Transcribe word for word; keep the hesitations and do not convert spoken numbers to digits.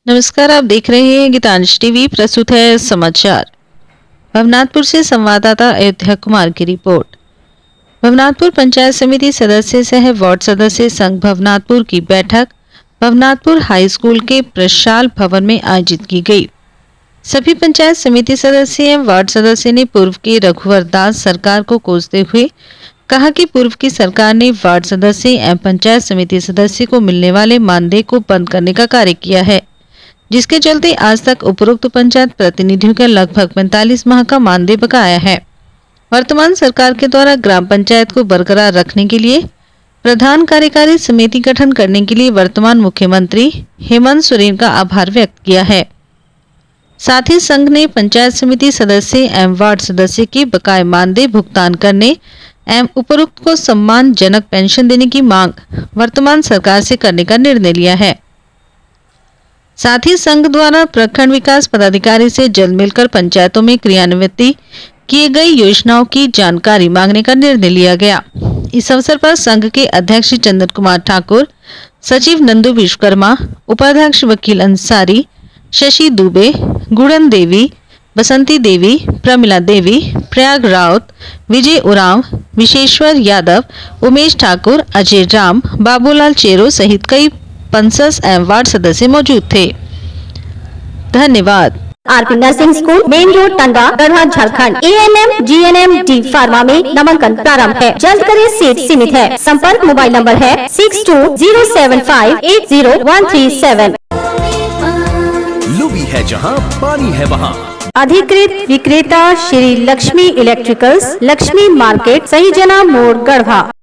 नमस्कार, आप देख रहे हैं गीतांश टीवी। प्रस्तुत है समाचार। भवनाथपुर से संवाददाता अयोध्या कुमार की रिपोर्ट। भवनाथपुर पंचायत समिति सदस्य सह वार्ड सदस्य संघ भवनाथपुर की बैठक भवनाथपुर हाई स्कूल के प्रशाल भवन में आयोजित की गई। सभी पंचायत समिति सदस्य एवं वार्ड सदस्य ने पूर्व के रघुवर दास सरकार को कोसते हुए कहा कि पूर्व की सरकार ने वार्ड सदस्य एवं पंचायत समिति सदस्य को मिलने वाले मानदेय को बंद करने का कार्य किया है, जिसके चलते आज तक उपरोक्त पंचायत प्रतिनिधियों का लगभग पैंतालीस माह का मानदेय बकाया है। वर्तमान सरकार के द्वारा ग्राम पंचायत को बरकरार रखने के लिए प्रधान कार्यकारी समिति गठन करने के लिए वर्तमान मुख्यमंत्री हेमंत सोरेन का आभार व्यक्त किया है। साथ ही संघ ने पंचायत समिति सदस्य एवं वार्ड सदस्य के बकाये मानदेय भुगतान करने एवं उपरोक्त को सम्मानजनक पेंशन देने की मांग वर्तमान सरकार से करने का निर्णय लिया है। साथ ही संघ द्वारा प्रखंड विकास पदाधिकारी से जल्द मिलकर पंचायतों में क्रियान्वित किए गई योजनाओं की जानकारी मांगने का निर्णय लिया गया। इस अवसर पर संघ के अध्यक्ष चंदन कुमार ठाकुर, सचिव नंदू विश्वकर्मा, उपाध्यक्ष वकील अंसारी, शशि दुबे, गुड़न देवी, बसंती देवी, प्रमिला देवी, प्रयाग राउत, विजय उरांव, विशेश्वर यादव, उमेश ठाकुर, अजय राम, बाबूलाल चेरो सहित कई पंचायत एवं वार्ड सदस्य मौजूद थे। धन्यवाद। RP nursing school, main road, Tandwa, Garhwa, Jharkhand. A N M, G N M, D pharma में नामांकन प्रारंभ है। जल्द करें, सीट सीमित है। संपर्क मोबाइल नंबर है six two zero seven five eight zero one three seven. Lubi है जहाँ पानी है वहाँ। अधिकृत विक्रेता श्री लक्ष्मी इलेक्ट्रिकल्स, लक्ष्मी मार्केट, सही जना मोड़, गढ़वा।